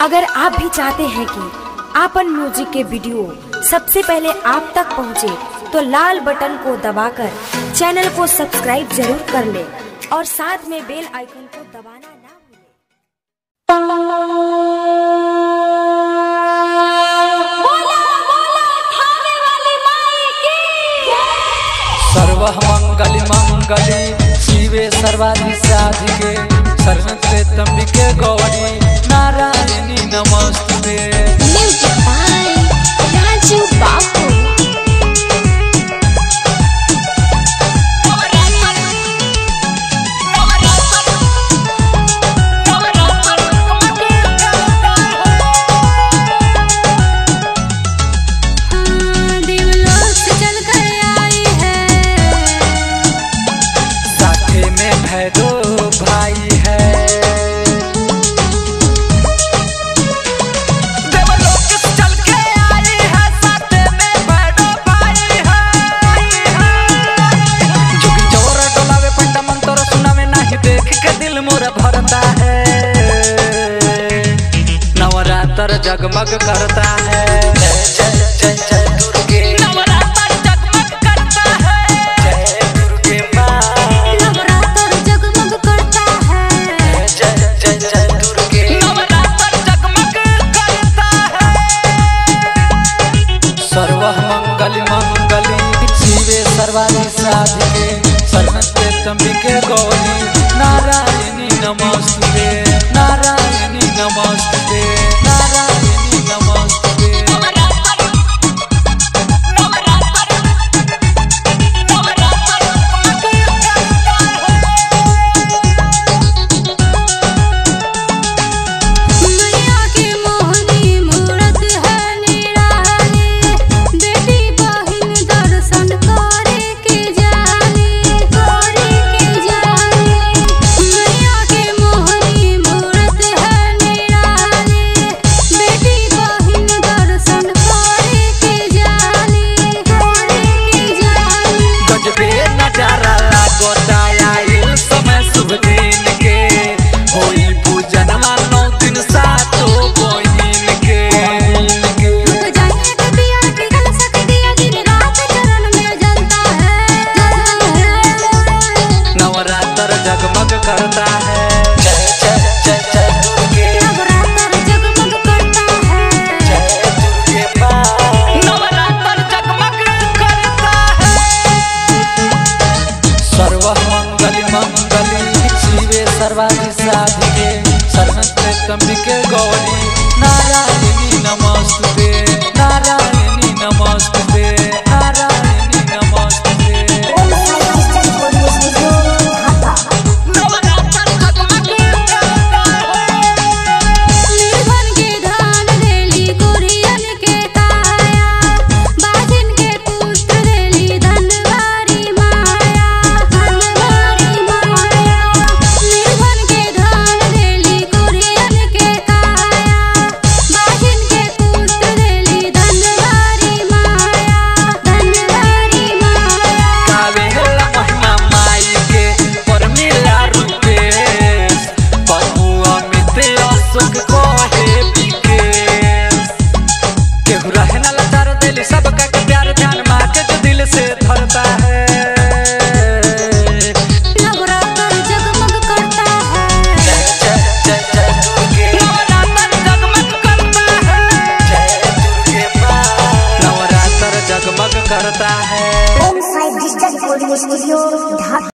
अगर आप भी चाहते हैं कि आपन म्यूजिक के वीडियो सबसे पहले आप तक पहुंचे, तो लाल बटन को दबाकर चैनल को सब्सक्राइब जरूर कर ले और साथ में बेल आइकन को दबाना ना भूलें। सर्व मंगली मंगली शिवे सर्वाधि साधिके शरणते तंबिके गौरी नारायणी नमस्ते। दो भाई है देवलोक चल के आई है, साथे में बड़ो भाई है। जुगी जोर डोलावे पंडा मंत्र सुनावे नाही, देख के दिल मोरा भरता है। नवरात्र जगमग करता है, जय जय जय जय दुर्गे। सर्वाधि साधिके शरणते तंबिके गौरी नारायणी नमस्ते, नारायणी नमस्ते, नारायणी नमस्ते। जगमग करता है, जय जय जय जय दुर्गे। नवरात्र जगमग करता है, जय दुर्गे माँ। नवरात्र जगमग करता है। सर्व मंगली मंगली शिवे सर्वाधि साधिके शरणते तंबिके गौरी नारायणी नमस्ते, नारायणी नमस्ते, नारायणी नमस्ते। सबका के प्यार ध्यान माँ के जो दिल से धरता है। नवरात्र जगमग करता है, जय जय जय जय दुर्गे। नवरात्र जगमग करता है, जय दुर्गे माँ। नवरात्र जगमग करता है।